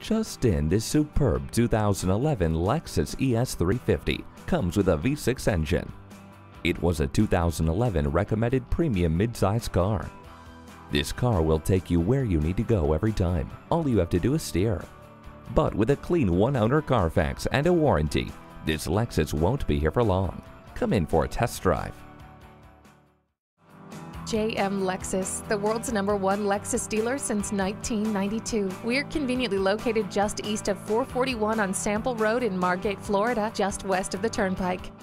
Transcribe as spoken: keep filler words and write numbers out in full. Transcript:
Just in, this superb two thousand eleven Lexus E S three fifty comes with a V six engine. It was a two thousand eleven Recommended Premium Midsize Car. This car will take you where you need to go every time. All you have to do is steer. But with a clean one-owner CARFAX and a warranty, this Lexus won't be here for long. Come in for a test drive. J M Lexus, the world's number one Lexus dealer since nineteen ninety-two. We're conveniently located just east of four forty-one on Sample Road in Margate, Florida, just west of the Turnpike.